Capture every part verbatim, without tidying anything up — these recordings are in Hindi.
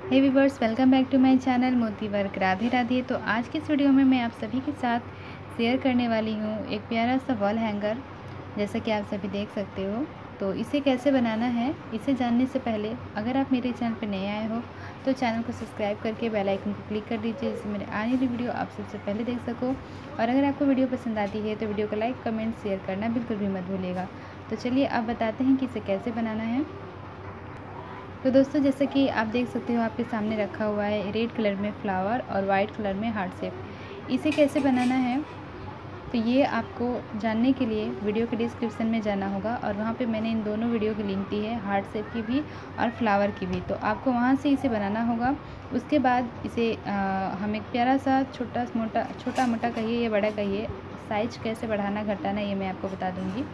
Hey viewers, welcome back to my channel Moti work. Radhe Radhe. तो आज की इस वीडियो में मैं आप सभी के साथ शेयर करने वाली हूँ एक प्यारा सा वॉल हैंगर, जैसा कि आप सभी देख सकते हो। तो इसे कैसे बनाना है, इसे जानने से पहले अगर आप मेरे चैनल पर नए आए हो तो चैनल को सब्सक्राइब करके बेल आइकन को क्लिक कर दीजिए, जिससे मेरे आने वाली वीडियो आप सबसे पहले देख सको। और अगर आपको वीडियो पसंद आती है तो वीडियो को लाइक, कमेंट, शेयर करना बिल्कुल भी मत भूलिएगा। तो चलिए अब बताते हैं कि इसे कैसे बनाना है। तो दोस्तों, जैसे कि आप देख सकते हो, आपके सामने रखा हुआ है रेड कलर में फ्लावर और वाइट कलर में हार्ट शेप। इसे कैसे बनाना है तो ये आपको जानने के लिए वीडियो के डिस्क्रिप्शन में जाना होगा, और वहाँ पे मैंने इन दोनों वीडियो की लिंक दी है, हार्ट शेप की भी और फ्लावर की भी। तो आपको वहाँ से इसे बनाना होगा। उसके बाद इसे आ, हम एक प्यारा सा छोटा मोटा छोटा मोटा कहिए या बड़ा कहिए, साइज कैसे बढ़ाना घटाना ये मैं आपको बता दूँगी।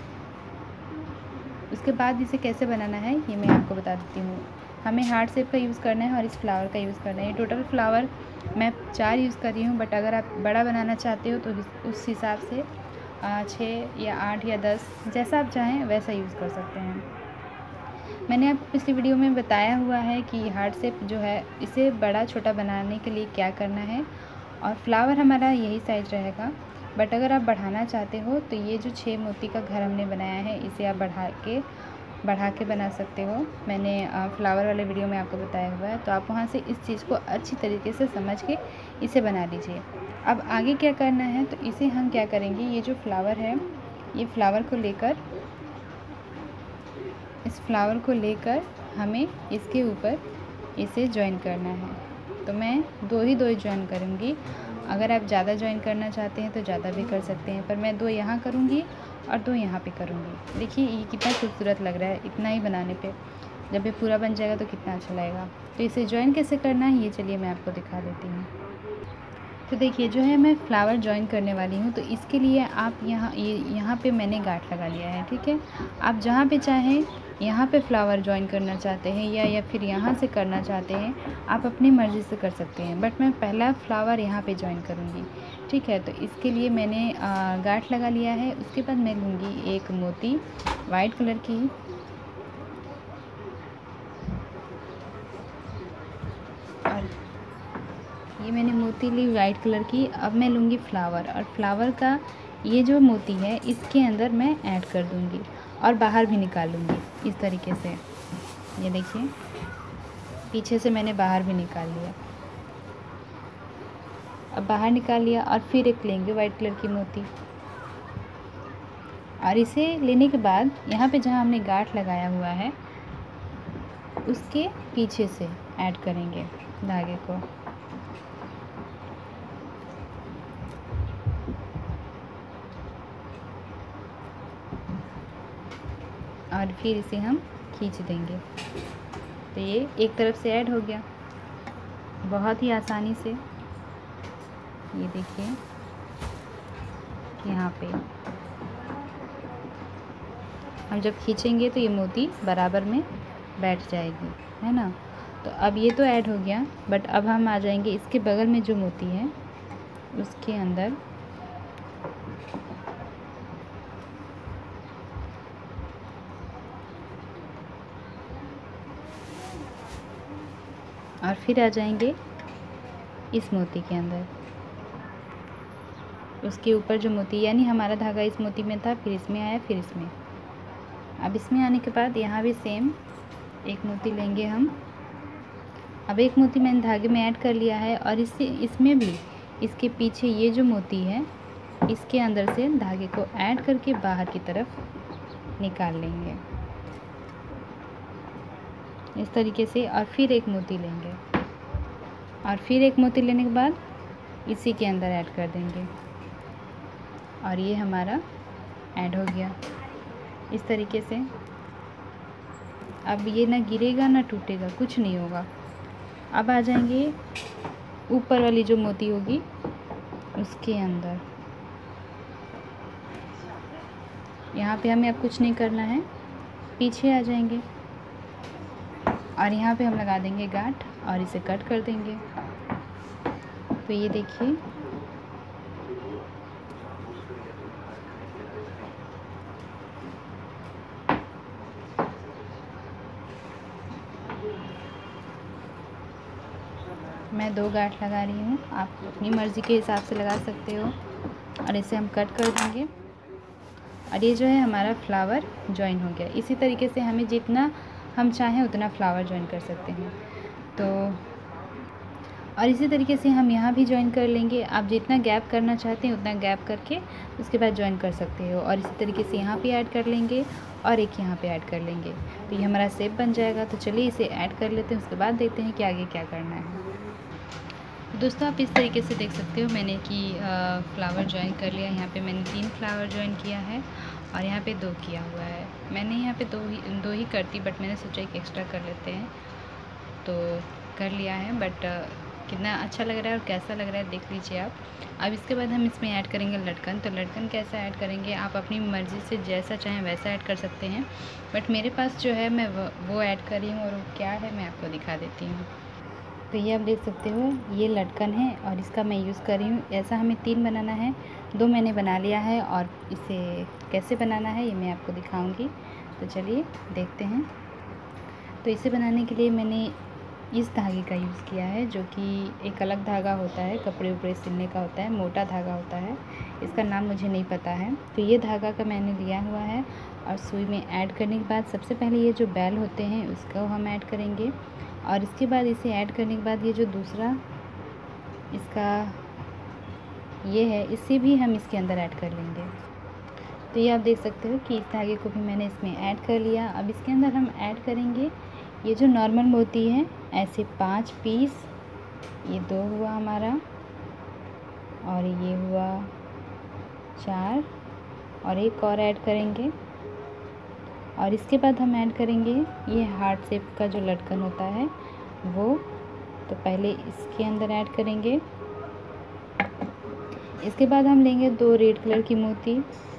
उसके बाद इसे कैसे बनाना है ये मैं आपको बता देती हूँ। हमें हार्ट शेप का यूज़ करना है और इस फ्लावर का यूज़ करना है। टोटल फ्लावर मैं चार यूज़ कर रही हूँ, बट अगर आप बड़ा बनाना चाहते हो तो उस हिसाब से छः या आठ या दस, जैसा आप चाहें वैसा यूज़ कर सकते हैं। मैंने आपको पिछली वीडियो में बताया हुआ है कि हार्ट शेप जो है इसे बड़ा छोटा बनाने के लिए क्या करना है, और फ्लावर हमारा यही साइज रहेगा। बट अगर आप बढ़ाना चाहते हो तो ये जो छः मोती का घर हमने बनाया है, इसे आप बढ़ा के बढ़ा के बना सकते हो। मैंने फ्लावर वाले वीडियो में आपको बताया हुआ है, तो आप वहाँ से इस चीज़ को अच्छी तरीके से समझ के इसे बना लीजिए। अब आगे क्या करना है, तो इसे हम क्या करेंगे, ये जो फ्लावर है, ये फ्लावर को लेकर इस फ्लावर को लेकर हमें इसके ऊपर इसे ज्वाइन करना है। तो मैं दो ही दो ही ज्वाइन करूँगी। अगर आप ज़्यादा ज्वाइन करना चाहते हैं तो ज़्यादा भी कर सकते हैं, पर मैं दो यहाँ करूँगी और दो यहाँ पे करूँगी। देखिए ये कितना खूबसूरत लग रहा है इतना ही बनाने पे। जब ये पूरा बन जाएगा तो कितना अच्छा लगेगा। तो इसे ज्वाइन कैसे करना है ये चलिए मैं आपको दिखा देती हूँ। तो देखिए जो है मैं फ्लावर ज्वाइन करने वाली हूँ, तो इसके लिए आप यहाँ ये यहाँ पे मैंने गांठ लगा लिया है, ठीक है। आप जहाँ पे चाहें यहाँ पे फ्लावर ज्वाइन करना चाहते हैं या या फिर यहाँ से करना चाहते हैं, आप अपनी मर्ज़ी से कर सकते हैं, बट मैं पहला फ्लावर यहाँ पे ज्वाइन करूँगी, ठीक है। तो इसके लिए मैंने गांठ लगा लिया है। उसके बाद मैं लूँगी एक मोती वाइट कलर की, और ये मैंने मोती ली वाइट कलर की। अब मैं लूँगी फ्लावर, और फ्लावर का ये जो मोती है इसके अंदर मैं ऐड कर दूँगी और बाहर भी निकालूँगी इस तरीके से। ये देखिए पीछे से मैंने बाहर भी निकाल लिया। अब बाहर निकाल लिया और फिर एक लेंगे वाइट कलर की मोती, और इसे लेने के बाद यहाँ पे जहाँ हमने गांठ लगाया हुआ है उसके पीछे से ऐड करेंगे धागे को, और फिर इसे हम खींच देंगे। तो ये एक तरफ से ऐड हो गया बहुत ही आसानी से। ये देखिए यहाँ पे हम जब खींचेंगे तो ये मोती बराबर में बैठ जाएगी, है ना। तो अब ये तो ऐड हो गया, बट अब हम आ जाएंगे इसके बगल में जो मोती है उसके अंदर, और फिर आ जाएंगे इस मोती के अंदर, उसके ऊपर जो मोती, यानी हमारा धागा इस मोती में था, फिर इसमें आया, फिर इसमें। अब इसमें आने के बाद यहाँ भी सेम एक मोती लेंगे हम। अब एक मोती मैंने धागे में ऐड कर लिया है, और इससे इसमें भी इसके पीछे ये जो मोती है इसके अंदर से धागे को ऐड करके बाहर की तरफ निकाल लेंगे इस तरीके से। और फिर एक मोती लेंगे, और फिर एक मोती लेने के बाद इसी के अंदर ऐड कर देंगे, और ये हमारा ऐड हो गया इस तरीके से। अब ये ना गिरेगा ना टूटेगा, कुछ नहीं होगा। अब आ जाएंगे ऊपर वाली जो मोती होगी उसके अंदर। यहाँ पे हमें अब कुछ नहीं करना है, पीछे आ जाएंगे और यहाँ पे हम लगा देंगे गांठ और इसे कट कर देंगे। तो ये देखिए मैं दो गांठ लगा रही हूँ, आप अपनी मर्ज़ी के हिसाब से लगा सकते हो। और इसे हम कट कर देंगे। और ये जो है हमारा फ्लावर जॉइन हो गया। इसी तरीके से हमें जितना हम चाहें उतना फ्लावर जॉइन कर सकते हैं। तो और इसी तरीके से हम यहाँ भी जॉइन कर लेंगे। आप जितना गैप करना चाहते हैं उतना गैप करके उसके बाद जॉइन कर सकते हो। और इसी तरीके से यहाँ पे ऐड कर लेंगे और एक यहाँ पे ऐड कर लेंगे, तो ये हमारा शेप बन जाएगा। तो चलिए इसे ऐड कर लेते हैं, उसके बाद देखते हैं कि आगे क्या करना है। दोस्तों आप इस तरीके से देख सकते हो मैंने कि फ्लावर ज्वाइन कर लिया। यहाँ पे मैंने तीन फ्लावर ज्वाइन किया है और यहाँ पे दो किया हुआ है। मैंने यहाँ पे दो ही दो ही करती, बट मैंने सोचा एक एक्स्ट्रा कर लेते हैं, तो कर लिया है। बट कितना अच्छा लग रहा है और कैसा लग रहा है देख लीजिए आप। अब इसके बाद हम इसमें ऐड करेंगे लटकन। तो लटकन कैसा ऐड करेंगे, आप अपनी मर्ज़ी से जैसा चाहें वैसा ऐड कर सकते हैं, बट मेरे पास जो है मैं वो ऐड कर रही हूँ। और वो क्या है मैं आपको दिखा देती हूँ। तो ये आप देख सकते हो ये लटकन है और इसका मैं यूज़ कर रही हूँ। ऐसा हमें तीन बनाना है, दो मैंने बना लिया है और इसे कैसे बनाना है ये मैं आपको दिखाऊंगी। तो चलिए देखते हैं। तो इसे बनाने के लिए मैंने इस धागे का यूज़ किया है, जो कि एक अलग धागा होता है, कपड़े उपड़े सिलने का होता है, मोटा धागा होता है। इसका नाम मुझे नहीं पता है। तो ये धागा का मैंने लिया हुआ है। और सुई में ऐड करने के बाद सबसे पहले ये जो बैल होते हैं उसको हम ऐड करेंगे। और इसके बाद इसे ऐड करने के बाद ये जो दूसरा इसका ये है, इसे भी हम इसके अंदर ऐड कर लेंगे। तो ये आप देख सकते हो कि इस धागे को भी मैंने इसमें ऐड कर लिया। अब इसके अंदर हम ऐड करेंगे ये जो नॉर्मल मोती है, ऐसे पांच पीस। ये दो हुआ हमारा और ये हुआ चार, और एक और ऐड करेंगे। और इसके बाद हम ऐड करेंगे ये हार्ट शेप का जो लटकन होता है वो। तो पहले इसके अंदर ऐड करेंगे। इसके बाद हम लेंगे दो रेड कलर की मोती,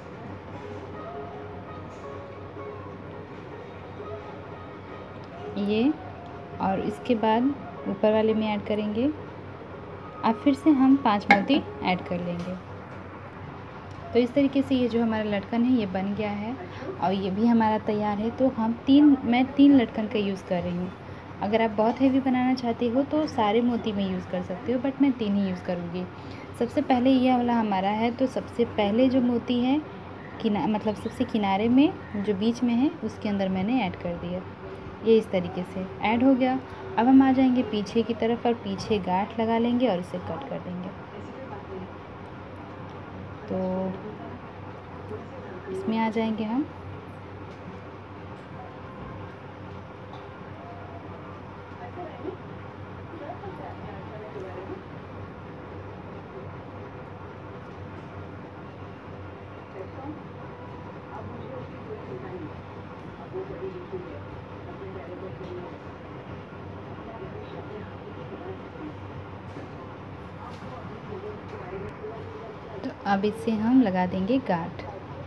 ये, और इसके बाद ऊपर वाले में ऐड करेंगे। अब फिर से हम पांच मोती ऐड कर लेंगे। तो इस तरीके से ये जो हमारा लटकन है ये बन गया है और ये भी हमारा तैयार है। तो हम तीन मैं तीन लटकन का यूज़ कर रही हूँ। अगर आप बहुत हैवी बनाना चाहते हो तो सारे मोती में यूज़ कर सकते हो, बट मैं तीन ही यूज़ करूँगी। सबसे पहले ये वाला हमारा है, तो सबसे पहले जो मोती है किना मतलब सबसे किनारे में जो बीच में है उसके अंदर मैंने ऐड कर दिया। ये इस तरीके से ऐड हो गया। अब हम आ जाएंगे पीछे की तरफ और पीछे गांठ लगा लेंगे और इसे कट कर देंगे। तो इसमें आ जाएंगे हम। तो अब इससे हम लगा देंगे गांठ।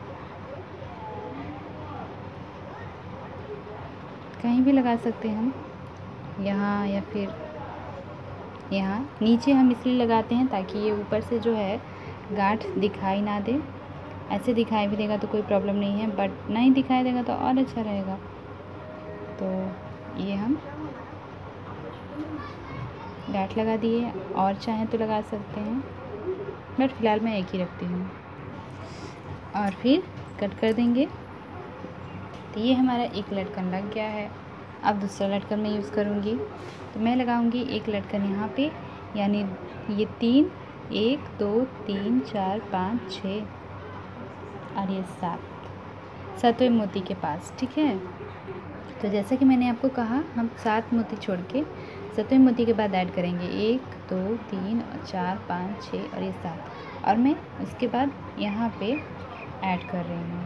कहीं भी लगा सकते हैं हम, यहाँ या फिर यहाँ। नीचे हम इसलिए लगाते हैं ताकि ये ऊपर से जो है गांठ दिखाई ना दे। ऐसे दिखाई भी देगा तो कोई प्रॉब्लम नहीं है, बट नहीं दिखाई देगा तो और अच्छा रहेगा। तो ये हम गांठ लगा दिए, और चाहें तो लगा सकते हैं, बट फ़िलहाल मैं एक ही रखती हूँ। और फिर कट कर देंगे। तो ये हमारा एक लटकन लग गया है। अब दूसरा लटकन मैं यूज़ करूँगी। तो मैं लगाऊँगी एक लटकन यहाँ पे, यानी ये तीन, एक दो तीन चार पाँच छः और ये सात, सातवें मोती के पास, ठीक है। तो जैसा कि मैंने आपको कहा, हम सात मोती छोड़ के सातवें मोती के बाद ऐड करेंगे एक दो तीन और चार पाँच छः और ये सात, और मैं उसके बाद यहाँ पे ऐड कर रही हूँ।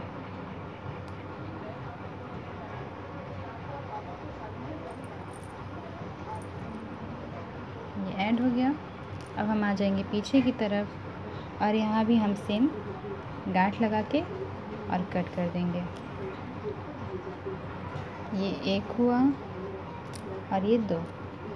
ये ऐड हो गया। अब हम आ जाएंगे पीछे की तरफ और यहाँ भी हम सेम गांठ लगा के और कट कर देंगे। ये एक हुआ और ये दो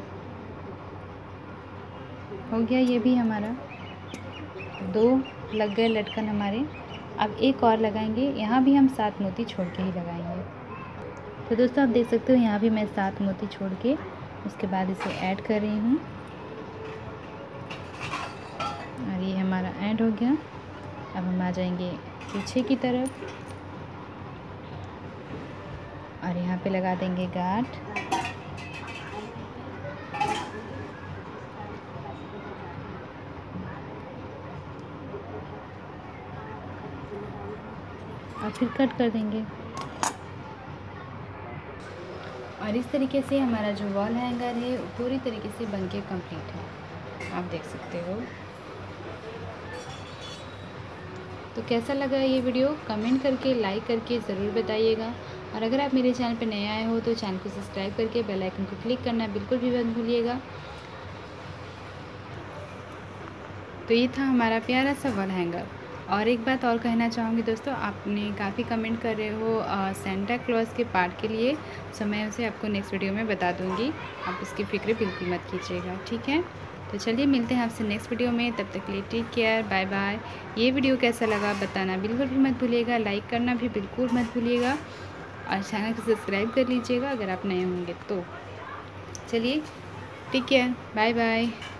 हो गया। ये भी हमारा दो लग गए लटकन हमारे। अब एक और लगाएंगे, यहाँ भी हम सात मोती छोड़ के ही लगाएंगे। तो दोस्तों आप देख सकते हो यहाँ भी मैं सात मोती छोड़ के उसके बाद इसे ऐड कर रही हूँ। और ये हमारा एंड हो गया। अब हम आ जाएंगे पीछे की तरफ और यहाँ पे लगा देंगे गांठ। और फिर कट कर देंगे। और इस तरीके से हमारा जो वॉल हैंगर है पूरी तरीके से बनके कंप्लीट है, आप देख सकते हो। तो कैसा लगा ये वीडियो कमेंट करके लाइक करके ज़रूर बताइएगा। और अगर आप मेरे चैनल पर नए आए हो तो चैनल को सब्सक्राइब करके बेल आइकन को क्लिक करना बिल्कुल भी मत भूलिएगा। तो ये था हमारा प्यारा सा वॉल हैंगर। और एक बात और कहना चाहूँगी दोस्तों, आपने काफ़ी कमेंट कर रहे हो सेंटा क्लॉज के पार्ट के लिए, सो मैं उसे आपको नेक्स्ट वीडियो में बता दूँगी, आप उसकी फ़िक्र बिल्कुल मत कीजिएगा, ठीक है। तो चलिए मिलते हैं आपसे नेक्स्ट वीडियो में, तब तक के लिए टेक केयर, बाय बाय। ये वीडियो कैसा लगा बताना बिल्कुल भी मत भूलिएगा, लाइक करना भी बिल्कुल मत भूलिएगा और चैनल को सब्सक्राइब कर लीजिएगा अगर आप नए होंगे तो। चलिए टेक केयर, बाय बाय।